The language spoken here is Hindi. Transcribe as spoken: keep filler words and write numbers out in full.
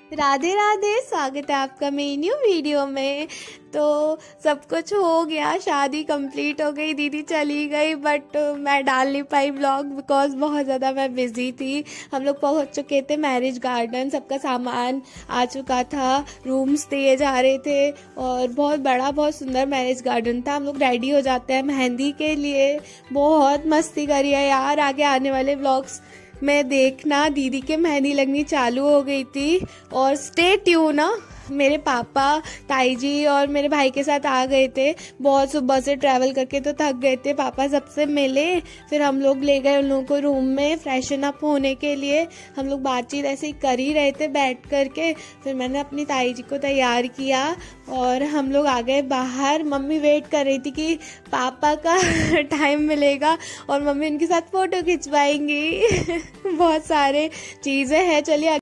राधे राधे, स्वागत है आपका मेरी न्यू वीडियो में। तो सब कुछ हो गया, शादी कंप्लीट हो गई, दीदी चली गई, बट मैं डाल नहीं पाई ब्लॉग बिकॉज बहुत ज़्यादा मैं बिज़ी थी। हम लोग पहुंच चुके थे मैरिज गार्डन, सबका सामान आ चुका था, रूम्स दिए जा रहे थे और बहुत बड़ा बहुत सुंदर मैरिज गार्डन था। हम लोग रेडी हो जाते हैं मेहंदी के लिए। बहुत मस्ती करी है यार, आगे आने वाले ब्लॉग्स मैं देखना। दीदी के मेहंदी लगनी चालू हो गई थी और स्टे ट्यून। मेरे पापा, ताई जी और मेरे भाई के साथ आ गए थे। बहुत सुबह से ट्रैवल करके तो थक गए थे। पापा सबसे मिले, फिर हम लोग ले गए उन लोगों को रूम में फ्रेशन अप होने के लिए। हम लोग बातचीत ऐसे ही कर ही रहे थे बैठ करके। फिर मैंने अपनी ताई जी को तैयार किया और हम लोग आ गए बाहर। मम्मी वेट कर रही थी कि पापा का टाइम मिलेगा और मम्मी उनके साथ फ़ोटो खिंचवाएंगी। बहुत सारे चीज़ें हैं, चलिए